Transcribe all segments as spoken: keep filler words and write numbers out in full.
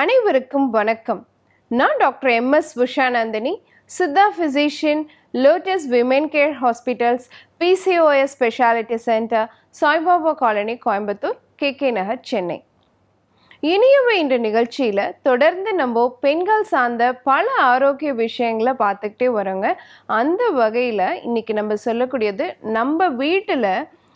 அனைவருக்கும் வணக்கம். நான் doctor M S Ushanandini, Siddha physician, Lotus Women Care Hospitals, P C O S speciality centre, Saibaba colony, Coimbatore, K K Nagar, Chennai. இனியவை இந்த நிகழ்ச்சியில் தொடர்ந்து நம்ம பெண்கள் சார்ந்த பல ஆரோக்கிய விஷயங்களை பார்த்துக்கிட்டே வரோங்க. அந்த வகையில் இன்னைக்கு நம்ம சொல்லக்கூடியது நம்ம வீட்டில்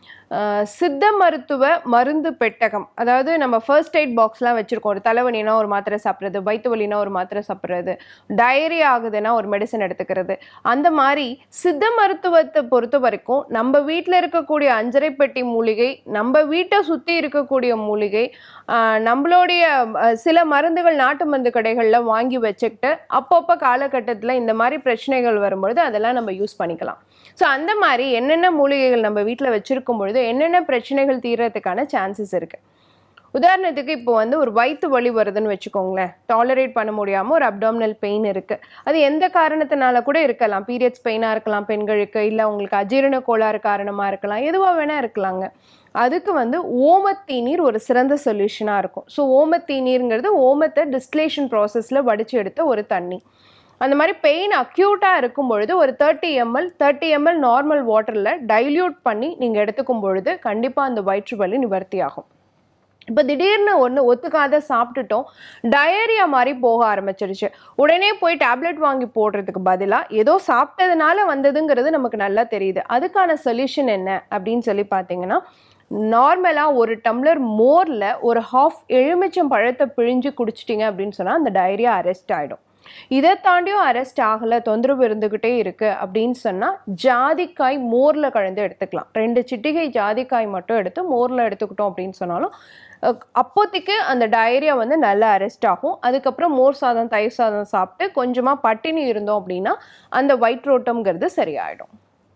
சித்த மருத்துவ மருந்து பெட்டகம். அதாவது நம்ம ஃபர்ஸ்ட் எய்ட் பாக்ஸ்லாம் வச்சுருக்கோம். ஒரு தலைவலினா ஒரு மாத்திரை சாப்பிட்றது, வயிற்று வலினா ஒரு மாத்திரை சாப்பிட்றது, டயரி ஆகுதுன்னா ஒரு மெடிசன் எடுத்துக்கிறது. அந்த மாதிரி சித்த மருத்துவத்தை பொறுத்த வரைக்கும் நம்ம வீட்டில் இருக்கக்கூடிய அஞ்சரை பெட்டி மூலிகை, நம்ம வீட்டை சுற்றி இருக்கக்கூடிய மூலிகை, நம்மளுடைய சில மருந்துகள் நாட்டு மருந்து கடைகளில் வாங்கி வச்சுக்கிட்டு அப்பப்போ காலகட்டத்தில் இந்த மாதிரி பிரச்சனைகள் வரும்பொழுது அதெல்லாம் நம்ம யூஸ் பண்ணிக்கலாம். ஸோ அந்த மாதிரி என்னென்ன மூலிகைகள் நம்ம வீட்டில் வச்சுருக்கும் பொழுது என்னென்ன பிரச்சனைகள் தீர்றதுக்கான சான்சஸ் இருக்குது. உதாரணத்துக்கு இப்போ வந்து ஒரு வயிற்று வலி வருதுன்னு வச்சுக்கோங்களேன். டாலரேட் பண்ண முடியாமல் ஒரு அப்டாமினல் பெயின் இருக்குது. அது எந்த காரணத்தினால கூட இருக்கலாம். பீரியட்ஸ் பெயினாக இருக்கலாம் பெண்களுக்கு, இல்லை உங்களுக்கு அஜீரண கோளாறு காரணமாக இருக்கலாம், எதுவாக வேணால் இருக்கலாங்க. அதுக்கு வந்து ஓமத்தீநீர் ஒரு சிறந்த சொல்யூஷனாக இருக்கும். ஸோ ஓமத்தீநீருங்கிறது ஓமத்தை டிஸ்டிலேஷன் ப்ராசஸில் வடித்து எடுத்த ஒரு தண்ணி. அந்த மாதிரி பெயின் அக்யூட்டாக இருக்கும் பொழுது ஒரு thirty ml thirty ml normal வாட்டரில் டைல்யூட் பண்ணி நீங்கள் எடுத்துக்கும் பொழுது கண்டிப்பாக அந்த வயிற்று வலி நிவர்த்தி ஆகும். இப்போ திடீர்னு ஒன்று ஒத்துக்காத சாப்பிட்டுட்டோம், டயரியா மாதிரி போக ஆரம்பிச்சிருச்சு, உடனே போய் டேப்லெட் வாங்கி போடுறதுக்கு பதிலாக ஏதோ சாப்பிட்டதுனால வந்ததுங்கிறது நமக்கு நல்லா தெரியுது. அதுக்கான சொல்யூஷன் என்ன அப்படின்னு சொல்லி பார்த்தீங்கன்னா, நார்மலாக ஒரு டம்ளர் மோரில் ஒரு ஹாஃப் எலுமிச்சம் பழத்தை பிழிஞ்சு குடிச்சிட்டிங்க அப்படின்னு சொன்னால் அந்த டயரியா அரெஸ்ட் ஆகிடும். இதை தாண்டியும் அரெஸ்ட் ஆகலை, தொந்தரவு இருந்துக்கிட்டே இருக்குது அப்படின்னு சொன்னால் ஜாதிக்காய் மோரில் கலந்து எடுத்துக்கலாம். ரெண்டு சிட்டிகை ஜாதிக்காய் மட்டும் எடுத்து மோரில் எடுத்துக்கிட்டோம் அப்படின்னு சொன்னாலும் அப்போதைக்கு அந்த டயரியா வந்து நல்லா அரெஸ்ட் ஆகும். அதுக்கப்புறம் மோர் சாதம், தயிர் சாதம் சாப்பிட்டு கொஞ்சமாக பட்டினி இருந்தோம் அப்படின்னா அந்த வயிற்றோட்டம்ங்கிறது சரியாயிடும்.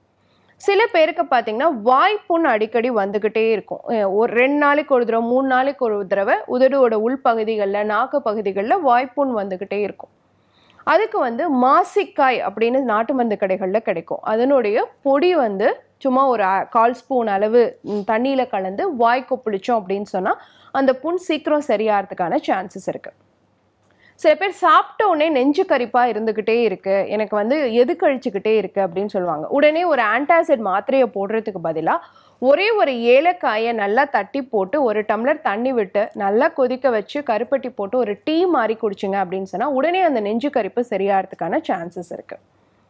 சில பேருக்கு பார்த்தீங்கன்னா வாய்ப்புண் அடிக்கடி வந்துக்கிட்டே இருக்கும். ஒரு ரெண்டு நாளைக்கு ஒரு தடவை, மூணு நாளைக்கு ஒரு தடவை உதடுவோட உள்பகுதிகளில், நாக்கு பகுதிகளில் வாய்ப்புண் வந்துக்கிட்டே இருக்கும். அதுக்கு வந்து மாசிக்காய் அப்படின்னு நாட்டு மருந்து கடைகளில் கிடைக்கும். அதனுடைய பொடி வந்து சும்மா ஒரு கால் ஸ்பூன் அளவு தண்ணியில் கலந்து வாய்க்கு பிடிச்சோம் அப்படின்னு சொன்னால் அந்த புண் சீக்கிரம் சரியாகிறதுக்கான சான்சஸ் இருக்குது. சில பேர் சாப்பிட்ட உடனே நெஞ்சு கரிப்பாக இருந்துக்கிட்டே இருக்குது, எனக்கு வந்து எது கழிச்சுக்கிட்டே இருக்குது அப்படின்னு சொல்லுவாங்க. உடனே ஒரு ஆன்டாசிட் மாத்திரையை போடுறதுக்கு பதிலாக ஒரே ஒரு ஏலக்காயை நல்லா தட்டி போட்டு ஒரு டம்ளர் தண்ணி விட்டு நல்லா கொதிக்க வச்சு கருப்பட்டி போட்டு ஒரு டீ மாதிரி குடிச்சிங்க அப்படின்னு சொன்னால் உடனே அந்த நெஞ்சு கரிப்பு சரியாகிறதுக்கான சான்சஸ் இருக்குது.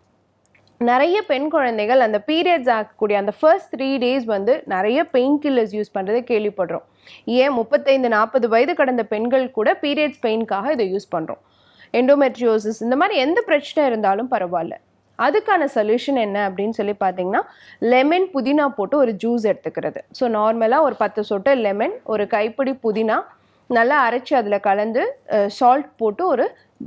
நிறைய பெண் குழந்தைகள் அந்த பீரியட்ஸ் ஆகக்கூடிய அந்த ஃபர்ஸ்ட் த்ரீ டேஸ் வந்து நிறைய பெயின் கில்லர்ஸ் யூஸ் பண்ணுறதை கேள்விப்படுறோம். ஏன் முப்பத்தைந்து நாற்பது வயது கடந்த பெண்கள் கூட பீரியட்ஸ் பெயின்காக இதை யூஸ் பண்ணுறோம். எண்டோமெட்ரியோசிஸ் இந்த மாதிரி எந்த பிரச்சனை இருந்தாலும் பரவாயில்ல. அதுக்கான சொல்யூஷன் என்ன அப்படின்னு சொல்லி பார்த்தீங்கன்னா, லெமன் புதினா போட்டு ஒரு ஜூஸ் எடுத்துக்கிறது. ஸோ நார்மலாக ஒரு பத்து சொட்டு லெமன், ஒரு கைப்பிடி புதினா நல்லா அரைச்சி அதில் கலந்து சால்ட் போட்டு ஒரு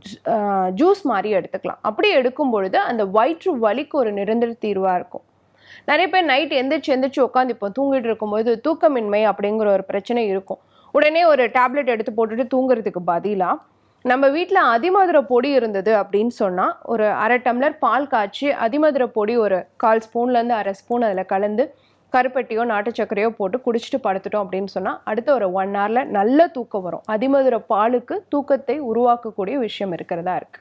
ஜூஸ் மாதிரி எடுத்துக்கலாம். அப்படி எடுக்கும் பொழுது அந்த வயிற்று வலிக்கு ஒரு நிரந்தர தீர்வாக இருக்கும். நிறைய பேர் நைட் எந்திரிச்சு எந்திரிச்சு உட்காந்து இப்போ தூங்கிட்டு இருக்கும்போது தூக்கமின்மை அப்படிங்கிற ஒரு பிரச்சனை இருக்கும். உடனே ஒரு டேப்லெட் எடுத்து போட்டுட்டு தூங்குறதுக்கு பதிலாக நம்ம வீட்டில் அதிமதுர பொடி இருந்தது அப்படின்னு சொன்னால் ஒரு அரை டம்ளர் பால் காய்ச்சி அதிமதுர பொடி ஒரு கால் ஸ்பூன்லேருந்து அரை ஸ்பூன் அதில் கலந்து கருப்பட்டியோ நாட்டு சர்க்கரையோ போட்டு குடிச்சிட்டு படுத்துட்டோம் அப்படின்னு சொன்னால் அடுத்த ஒரு ஒன் ஹவரில் நல்ல தூக்கம் வரும். அதிமதுர பாலுக்கு தூக்கத்தை உருவாக்கக்கூடிய விஷயம் இருக்கிறதா இருக்குது.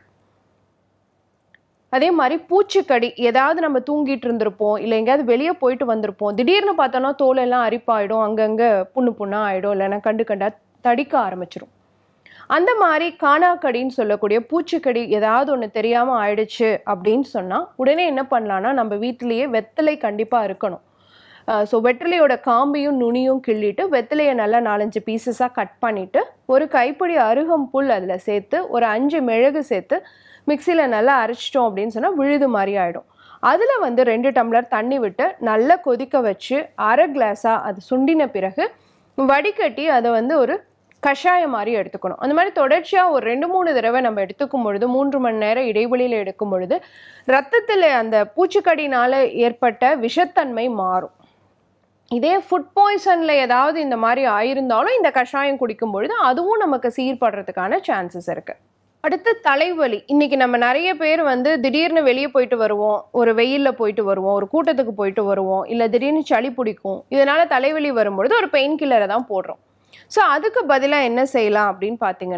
அதே மாதிரி பூச்சிக்கடி, ஏதாவது நம்ம தூங்கிட்டு இருந்திருப்போம், இல்லை எங்கேயாவது வெளியே போயிட்டு வந்திருப்போம், திடீர்னு பார்த்தோன்னா தோலெல்லாம் அரிப்பாயிடும், அங்கங்கே புண்ணு புண்ணாக ஆகிடும், இல்லைன்னா கண்டு கண்டா தடிக்க ஆரம்பிச்சிடும். அந்த மாதிரி காணாக்கடின்னு சொல்லக்கூடிய பூச்சிக்கடி ஏதாவது ஒன்று தெரியாமல் ஆயிடுச்சு அப்படின்னு சொன்னால் உடனே என்ன பண்ணலான்னா, நம்ம வீட்டிலேயே வெத்தலை கண்டிப்பாக இருக்கணும். ஸோ வெத்தலையோட காம்பையும் நுனியும் கிள்ளிட்டு வெத்தலையை நல்லா நாலஞ்சு பீசஸாக கட் பண்ணிவிட்டு ஒரு கைப்பிடி அருகம்புல் அதில் சேர்த்து ஒரு அஞ்சு மிளகு சேர்த்து மிக்சியில் நல்லா அரைச்சிட்டோம் அப்படின்னு சொன்னால் விழுது மாதிரி ஆகிடும். அதில் வந்து ரெண்டு டம்ளர் தண்ணி விட்டு நல்லா கொதிக்க வச்சு அரை கிளாஸாக அது சுண்டின பிறகு வடிகட்டி அதை வந்து ஒரு கஷாயம் மாதிரி எடுத்துக்கணும். அந்த மாதிரி தொடர்ச்சியாக ஒரு ரெண்டு மூணு தடவை நம்ம எடுத்துக்கும் பொழுது மூன்று மணி நேரம் இடைவெளியில் எடுக்கும் பொழுது ரத்தத்தில் அந்த பூச்சிக்கடினால் ஏற்பட்ட விஷத்தன்மை மாறும். இதே ஃபுட் பாய்சனில் ஏதாவது இந்த மாதிரி ஆயிருந்தாலும் இந்த கஷாயம் குடிக்கும் பொழுது அதுவும் நமக்கு சீர்படுறதுக்கான சான்சஸ் இருக்குது. அடுத்து தலைவலி. இன்றைக்கி நம்ம நிறைய பேர் வந்து திடீர்னு வெளியே போயிட்டு வருவோம், ஒரு வெயிலில் போயிட்டு வருவோம், ஒரு கூட்டத்துக்கு போயிட்டு வருவோம், இல்லை திடீர்னு சளி பிடிக்கும், இதனால் தலைவலி வரும்பொழுது ஒரு பெயின் கில்லரை தான் போடுறோம். ஸோ அதுக்கு பதிலாக என்ன செய்யலாம் அப்படின்னு பார்த்தீங்கன்னா,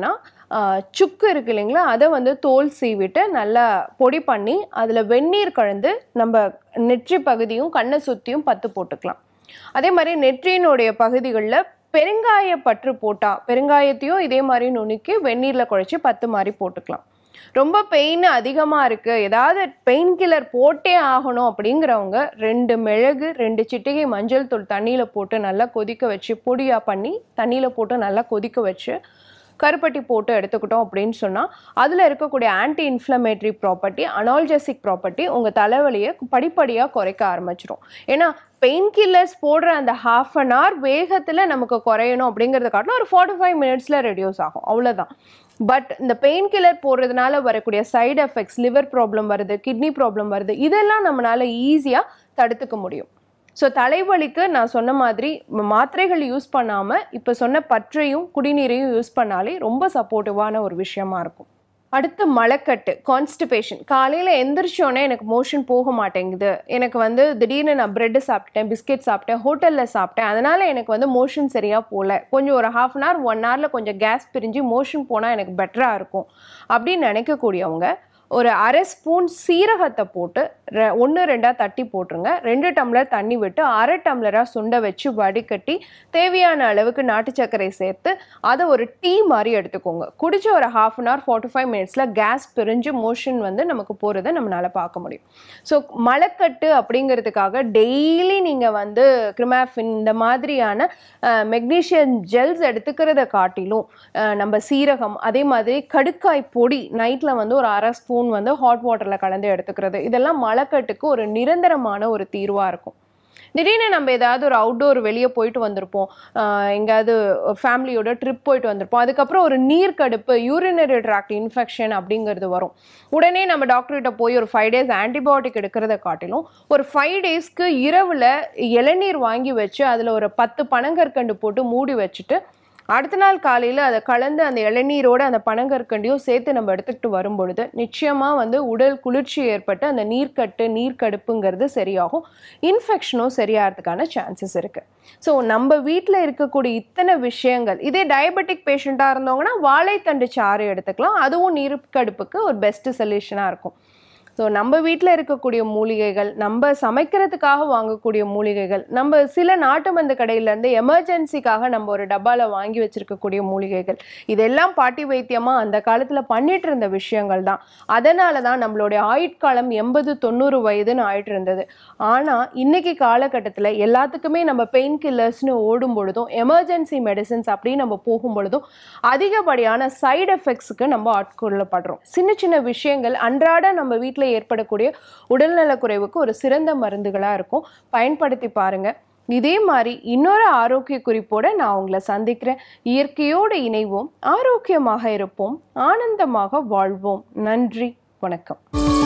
சுக்கு இருக்கு இல்லைங்களா, அதை வந்து தோல் சீவிட்டு நல்லா பொடி பண்ணி அதில் வெந்நீர் கலந்து நம்ம நெற்றி பகுதியும் கண்ணை சுற்றியும் பத்து போட்டுக்கலாம். அதே மாதிரி நெற்றியினுடைய பகுதிகளில் பெருங்காய பற்று போட்டால் பெருங்காயத்தையும் இதே மாதிரி நுணுக்கி வெந்நீரில் குழைச்சி பத்து மாதிரி போட்டுக்கலாம். ரொம்ப பெயின் அதிகமாக இருக்குது, ஏதாவது பெயின் கில்லர் போட்டே ஆகணும் அப்படிங்கிறவங்க ரெண்டு மிளகு ரெண்டு சிட்டிகை மஞ்சள் தூள் தண்ணியில் போட்டு நல்லா கொதிக்க வச்சு பொடியாக பண்ணி தண்ணியில் போட்டு நல்லா கொதிக்க வச்சு கருப்பட்டி போட்டு எடுத்துக்கிட்டோம் அப்படின்னு சொன்னால் அதில் இருக்கக்கூடிய anti inflammatory property analgesic property உங்கள் தலைவலியை படிப்படியாக குறைக்க ஆரம்பிச்சிடும். ஏன்னா பெயின் கில்லர்ஸ் போடுற அந்த ஹாஃப் அன் ஹவர் வேகத்தில் நமக்கு குறையணும் அப்படிங்கிறத காட்டிலும் ஒரு ஃபார்ட்டி ஃபைவ் மினிட்ஸில் ரெடியூஸ் ஆகும், அவ்வளோதான். பட் இந்த பெயின் கில்லர் போடுறதுனால வரக்கூடிய சைடு எஃபெக்ட்ஸ், லிவர் ப்ராப்ளம் வருது, கிட்னி ப்ராப்ளம் வருது, இதெல்லாம் நம்மளால் ஈஸியாக தடுத்துக்க முடியும். ஸோ தலைவலிக்கு நான் சொன்ன மாதிரி மாத்திரைகள் யூஸ் பண்ணாமல் இப்போ சொன்ன பற்றையும் குடிநீரையும் யூஸ் பண்ணாலே ரொம்ப சப்போர்ட்டிவான ஒரு விஷயமா இருக்கும். அடுத்து மலக்கட்டு, கான்ஸ்டிபேஷன். காலையில் எந்திரிச்சோன்னே எனக்கு மோஷன் போக மாட்டேங்குது, எனக்கு வந்து திடீர்னு நான் ப்ரெட்டு சாப்பிட்டேன், பிஸ்கெட் சாப்பிட்டேன், ஹோட்டலில் சாப்பிட்டேன், அதனால் எனக்கு வந்து மோஷன் சரியாக போகல, கொஞ்சம் ஒரு ஹாஃப் அன் ஹவர் ஒன் ஹவரில் கொஞ்சம் கேஸ் பிரிஞ்சு மோஷன் போனால் எனக்கு பெட்டராக இருக்கும் அப்படின்னு நினைக்கக்கூடியவங்க ஒரு அரை ஸ்பூன் சீரகத்தை போட்டு ஒன்று ரெண்டாக தட்டி போட்டுருங்க. ரெண்டு டம்ளர் தண்ணி விட்டு அரை டம்ளராக சுண்டை வச்சு வடிகட்டி தேவையான அளவுக்கு நாட்டு சர்க்கரை சேர்த்து அதை ஒரு டீ மாதிரி எடுத்துக்கோங்க. குடிச்சு ஒரு half an hour forty five மினிட்ஸில் கேஸ் பிரிஞ்சு மோஷன் வந்து நமக்கு போகிறத நம்மளால் பார்க்க முடியும். ஸோ மலக்கட்டு அப்படிங்கிறதுக்காக டெய்லி நீங்கள் வந்து கிரிமாஃபின் இந்த மாதிரியான மெக்னீஷியம் ஜெல்ஸ் எடுத்துக்கிறத காட்டிலும் நம்ம சீரகம் அதே மாதிரி கடுக்காய் பொடி நைட்டில் வந்து ஒரு அரை ஸ்பூன் வந்து ஹாட் வாட்டரில் கலந்து எடுத்துக்கிறது, இதெல்லாம் மலக்கட்டுக்கு ஒரு நிரந்தரமான ஒரு தீர்வாக இருக்கும். திடீர்னு நம்ம ஏதாவது ஒரு அவுட்டோர் வெளியே போயிட்டு வந்திருப்போம், எங்கேயாவது ஃபேமிலியோட ட்ரிப் போயிட்டு வந்திருப்போம், அதுக்கப்புறம் ஒரு நீர்க்கடுப்பு யூரினரி ட்ராக்ட் இன்ஃபெக்ஷன் அப்படிங்கிறது வரும். உடனே நம்ம டாக்டர்கிட்ட போய் ஒரு ஃபைவ் டேஸ் ஆன்டிபயோட்டிக் எடுக்கிறத காட்டிலும் ஒரு ஃபைவ் டேஸ்க்கு இரவில் இளநீர் வாங்கி வச்சு அதில் ஒரு பத்து பனங்கற்கண்டு போட்டு மூடி வச்சுட்டு அடுத்த நாள் காலையில் அதை கலந்து அந்த இளநீரோடு அந்த பனங்கற்கண்டையும் சேர்த்து நம்ம எடுத்துக்கிட்டு வரும் பொழுது நிச்சயமாக வந்து உடல் குளிர்ச்சி ஏற்பட்டு அந்த நீர்க்கட்டு நீர்க்கடுப்புங்கிறது சரியாகும், இன்ஃபெக்ஷனும் சரியாகிறதுக்கான சான்சஸ் இருக்குது. ஸோ நம்ம வீட்டில் இருக்கக்கூடிய இத்தனை விஷயங்கள், இதே டயபெட்டிக் பேஷண்ட்டாக இருந்தவங்கன்னா வாழைத்தண்டு சாறு எடுத்துக்கலாம், அதுவும் நீர்க்கடுப்புக்கு ஒரு பெஸ்ட்டு சொல்யூஷனாக இருக்கும். ஸோ நம்ம வீட்டில் இருக்கக்கூடிய மூலிகைகள், நம்ம சமைக்கிறதுக்காக வாங்கக்கூடிய மூலிகைகள், நம்ம சில நாட்டு மருந்து கடையிலேருந்து எமர்ஜென்சிக்காக நம்ம ஒரு டப்பாவில் வாங்கி வச்சுருக்கக்கூடிய மூலிகைகள், இதெல்லாம் பாட்டி வைத்தியமாக அந்த காலத்தில் பண்ணிட்டு இருந்த விஷயங்கள் தான். அதனால தான் நம்மளுடைய ஆயுட்காலம் எண்பது தொண்ணூறு வயதுன்னு ஆயிட்டு இருந்தது. ஆனால் இன்றைக்கி காலகட்டத்தில் எல்லாத்துக்குமே நம்ம பெயின் கில்லர்ஸ்னு ஓடும் பொழுதும் எமர்ஜென்சி மெடிசன்ஸ் அப்படின்னு நம்ம போகும் பொழுதும் அதிகப்படியான சைடு எஃபெக்ட்ஸுக்கு நம்ம ஆட்கொள்ளப்படுறோம். சின்ன சின்ன விஷயங்கள் அன்றாட நம்ம வீட்டில் ஏற்படக்கூடிய உடல்நல குறைவுக்கு ஒரு சிறந்த மருந்துகளா இருக்கும், பயன்படுத்தி பாருங்க. இதே மாதிரி இன்னொரு ஆரோக்கிய குறிப்போட நான் உங்களை சந்திக்கிறேன். இயற்கையோடு இணைவோம், ஆரோக்கியமாக இருப்போம், ஆனந்தமாக வாழ்வோம். நன்றி, வணக்கம்.